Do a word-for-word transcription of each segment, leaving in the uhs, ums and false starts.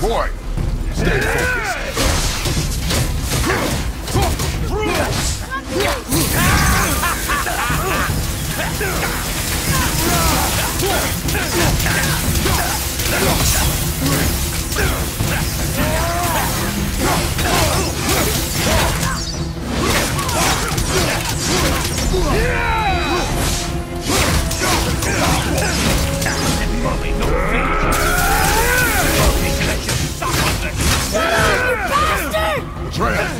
Boy, stay focused. Atreus!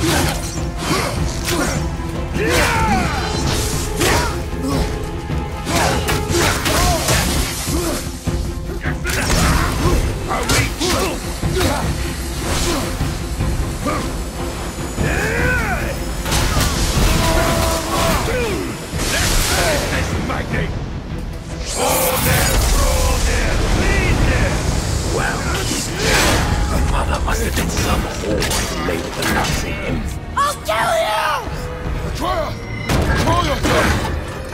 Must have been some whore laid with the Nazi imp. I'll kill you! Atreus! Control yourself!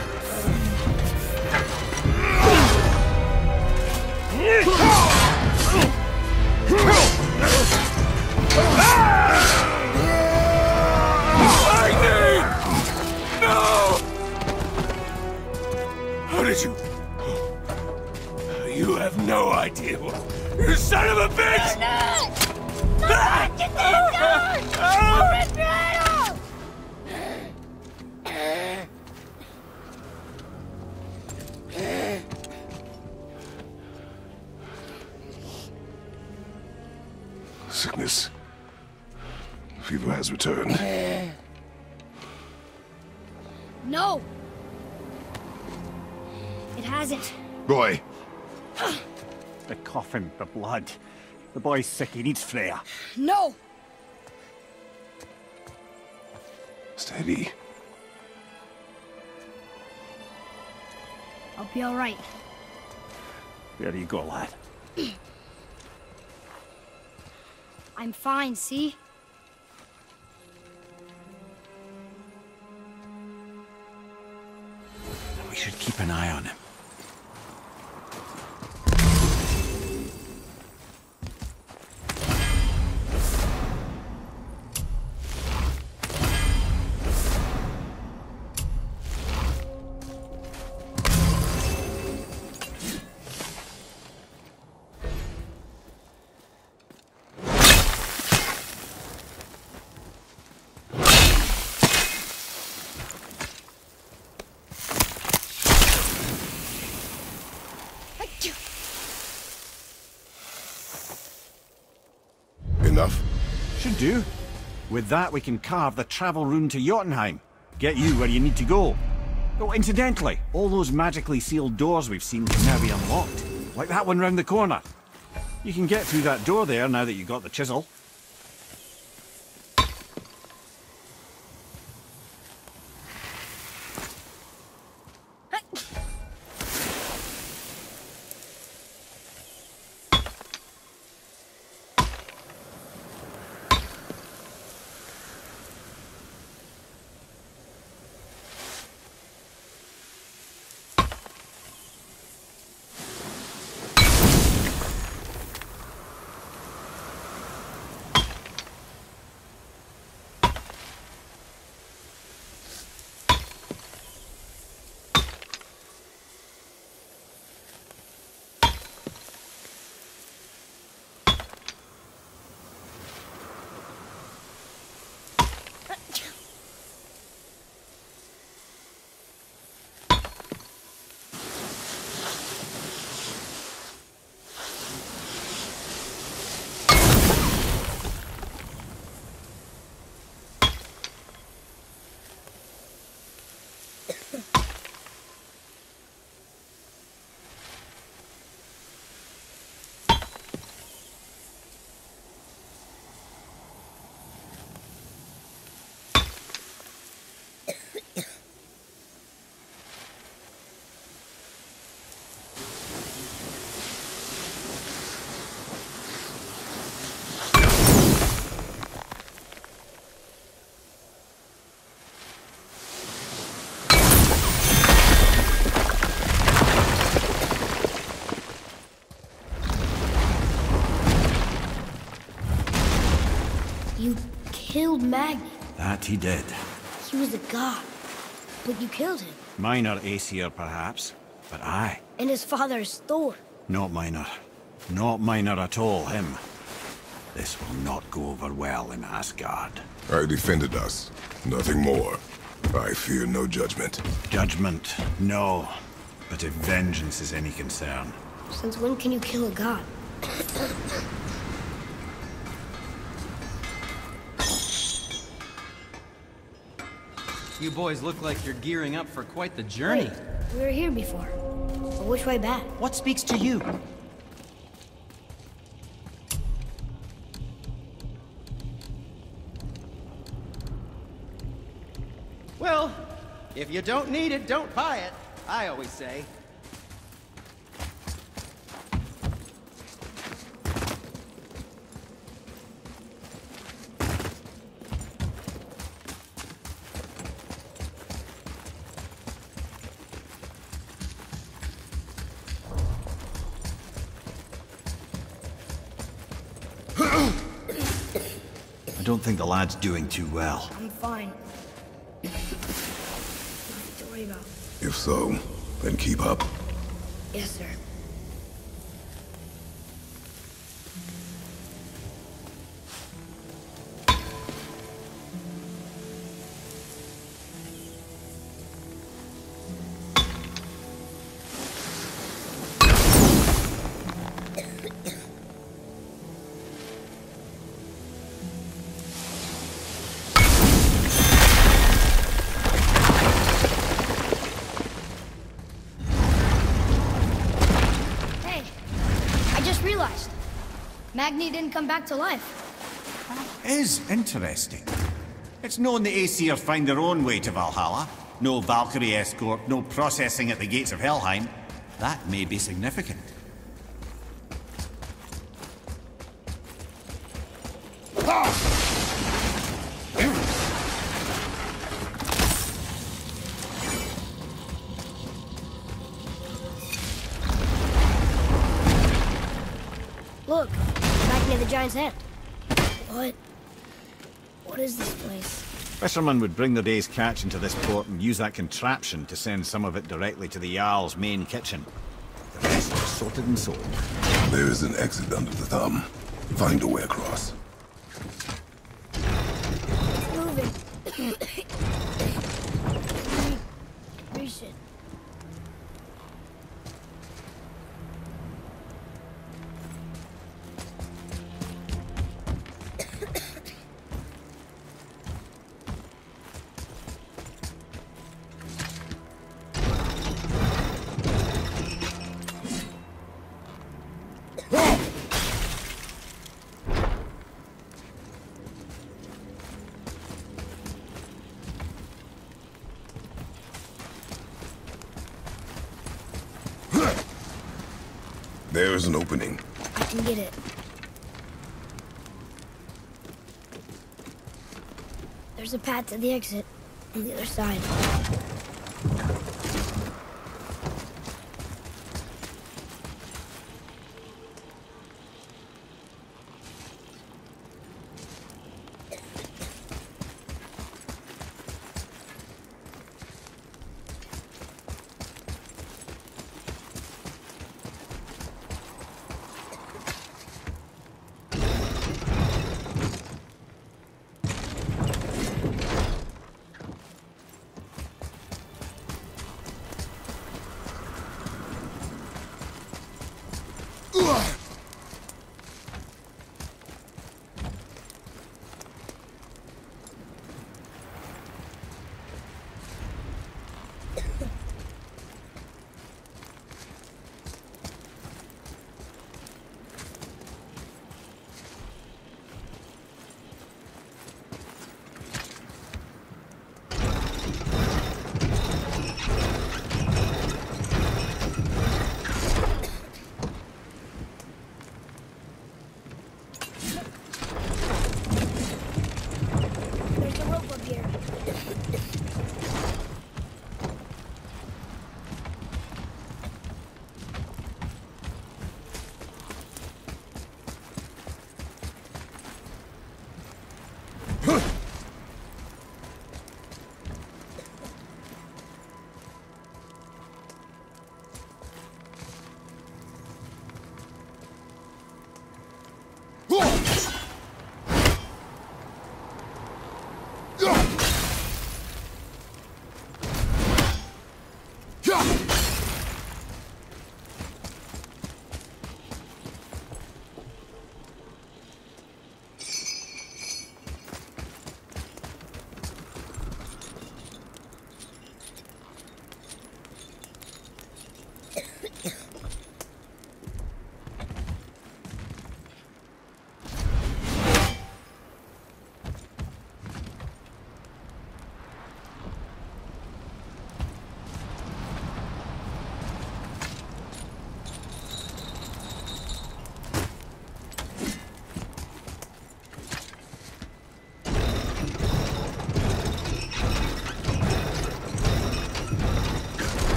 Lightning! No! How did you... You have no idea what... You son of a bitch! No! No! Get this guy! I'll rip your head off! Sickness. Fever has returned. No! It hasn't. Roy. The coughing, the blood. The boy's sick, he needs Freya. No! Steady. I'll be alright. There you go, lad. I'm fine, see? We should keep an eye on him. Enough? Should do. With that, we can carve the travel rune to Jotunheim. Get you where you need to go. Oh, incidentally, all those magically sealed doors we've seen can now be unlocked. Like that one round the corner. You can get through that door there now that you've got the chisel. You killed Magni. That he did. He was a god. But you killed him. Minor Aesir, perhaps. But I. And his father is Thor. Not minor. Not minor at all, him. This will not go over well in Asgard. I defended us. Nothing more. I fear no judgment. Judgment, no. But if vengeance is any concern... Since when can you kill a god? You boys look like you're gearing up for quite the journey. Wait, we were here before. But which way back? What speaks to you? Well, if you don't need it, don't buy it, I always say. I don't think the lad's doing too well. I'm fine. Nothing to worry about. If so, then keep up. Yes, sir. Magni didn't come back to life. That is interesting. It's known the Aesir find their own way to Valhalla. No Valkyrie escort, no processing at the gates of Helheim. That may be significant. Look, back near the giant's hand. What? What is this place? Fishermen would bring their day's catch into this port and use that contraption to send some of it directly to the Jarl's main kitchen. The rest is sorted and sold. There is an exit under the thumb. Find a way across. It's moving. Reach it. There is an opening. I can get it. There's a path to the exit on the other side.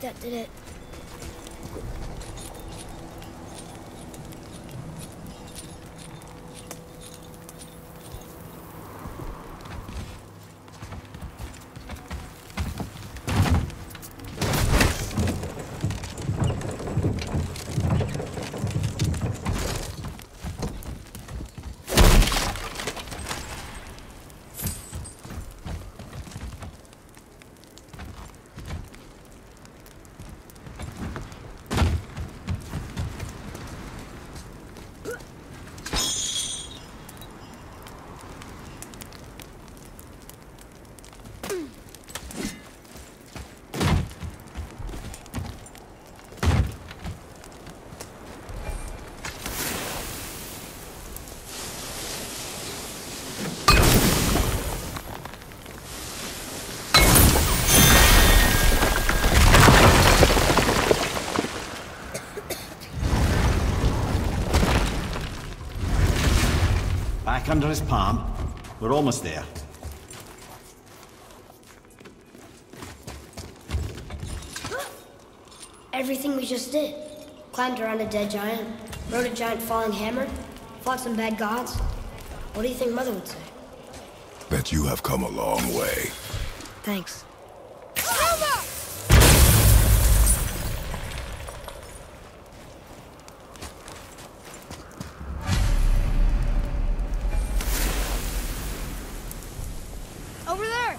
that did it. Back under his palm. We're almost there. Everything we just did. Climbed around a dead giant, rode a giant falling hammer, fought some bad gods. What do you think Mother would say? That you have come a long way. Thanks. Over there!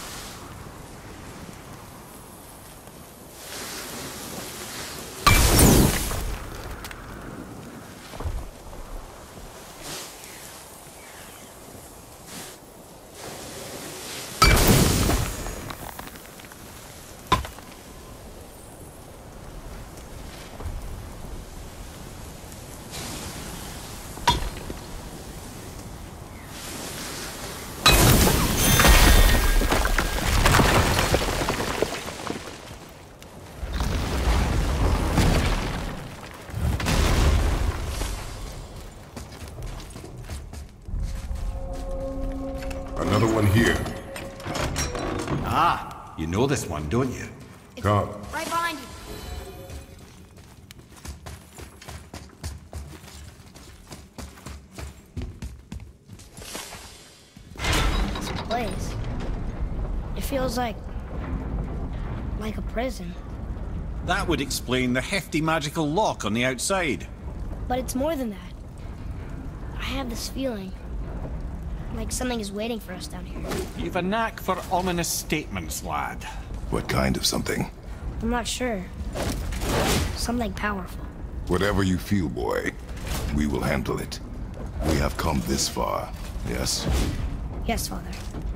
Another one here. Ah, you know this one, don't you? Come. Right behind you. This place. It feels like... like a prison. That would explain the hefty magical lock on the outside. But it's more than that. I have this feeling. Like something is waiting for us down here. You've a knack for ominous statements, lad. What kind of something? I'm not sure. Something powerful. Whatever you feel, boy, we will handle it. We have come this far, yes? Yes, Father.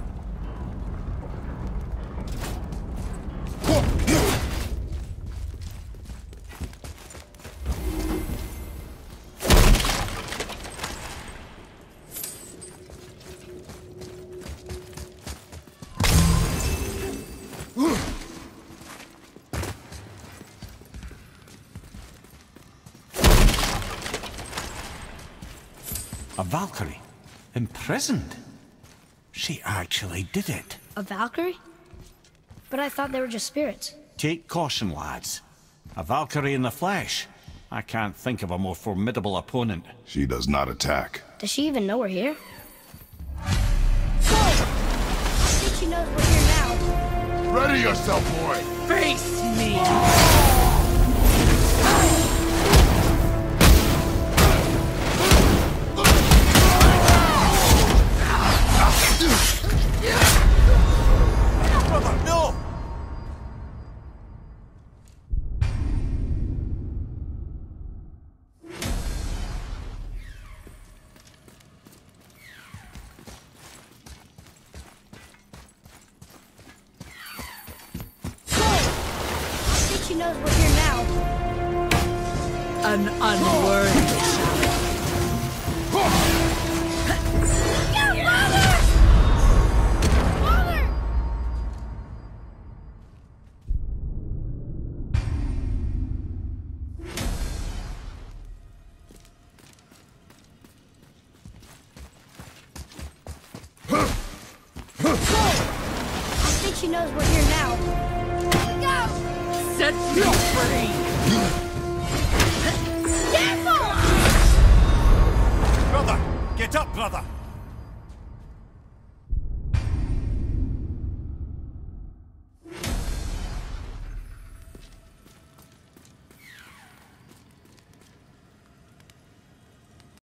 A Valkyrie? Imprisoned? She actually did it. A Valkyrie? But I thought they were just spirits. Take caution, lads. A Valkyrie in the flesh. I can't think of a more formidable opponent. She does not attack. Does she even know we're here? I think she knows we're here now. Ready yourself, boy! Face me! Brother, no! I think she knows we're here now. An unworthy child. I think she knows we're here now. Go! set you free! Careful! Brother! Get up, brother!